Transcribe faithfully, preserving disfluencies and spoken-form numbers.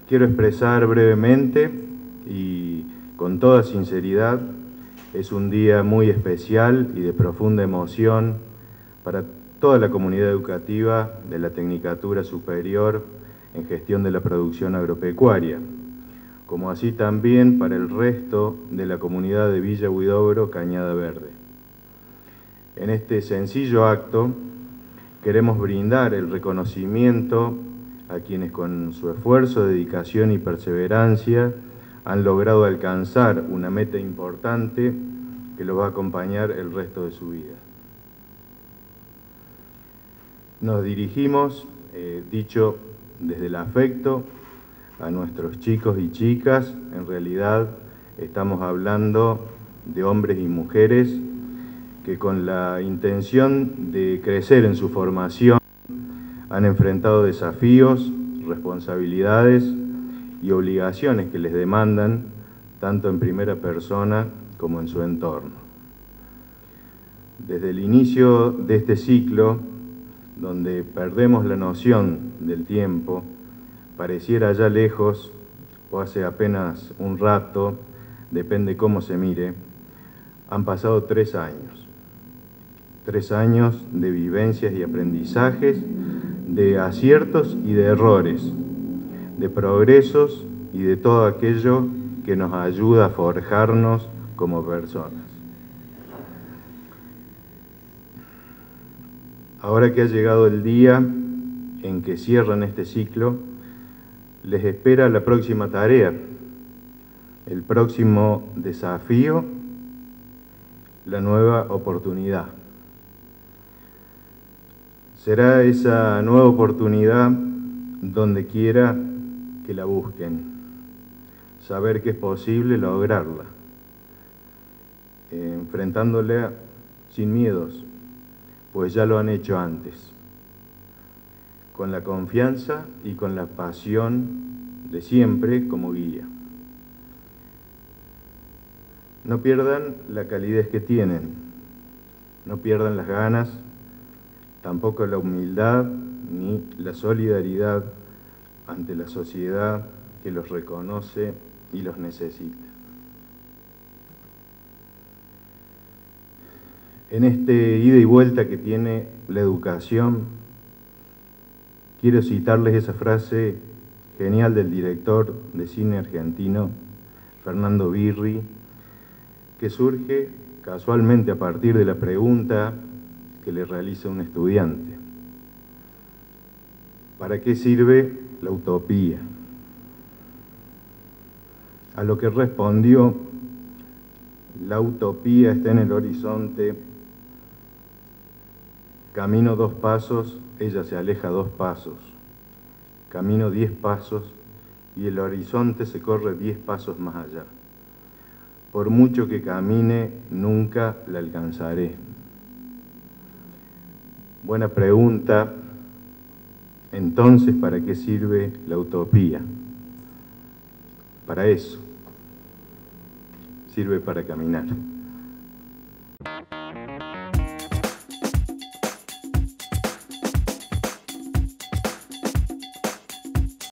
quiero expresar brevemente y con toda sinceridad, es un día muy especial y de profunda emoción para toda la comunidad educativa de la Tecnicatura Superior en Gestión de la Producción Agropecuaria, como así también para el resto de la comunidad de Villa Huidobro, Cañada Verde. En este sencillo acto queremos brindar el reconocimiento a quienes con su esfuerzo, dedicación y perseverancia han logrado alcanzar una meta importante que los va a acompañar el resto de su vida. Nos dirigimos, eh, dicho desde el afecto, a nuestros chicos y chicas. En realidad estamos hablando de hombres y mujeres que con la intención de crecer en su formación han enfrentado desafíos, responsabilidades y obligaciones que les demandan tanto en primera persona como en su entorno. Desde el inicio de este ciclo, donde perdemos la noción del tiempo, pareciera ya lejos o hace apenas un rato, depende cómo se mire, han pasado tres años. Tres años de vivencias y aprendizajes, de aciertos y de errores, de progresos y de todo aquello que nos ayuda a forjarnos como personas. Ahora que ha llegado el día en que cierran este ciclo, les espera la próxima tarea, el próximo desafío, la nueva oportunidad. Será esa nueva oportunidad donde quiera que la busquen, saber que es posible lograrla, eh, enfrentándola sin miedos, pues ya lo han hecho antes, con la confianza y con la pasión de siempre como guía. No pierdan la calidez que tienen, no pierdan las ganas, tampoco la humildad ni la solidaridad ante la sociedad que los reconoce y los necesita. En este ida y vuelta que tiene la educación, quiero citarles esa frase genial del director de cine argentino, Fernando Birri, que surge casualmente a partir de la pregunta que le realiza un estudiante. ¿Para qué sirve la utopía? A lo que respondió: la utopía está en el horizonte, camino dos pasos, ella se aleja dos pasos, camino diez pasos y el horizonte se corre diez pasos más allá. Por mucho que camine, nunca la alcanzaré. Buena pregunta. Entonces, ¿para qué sirve la utopía? Para eso. Sirve para caminar.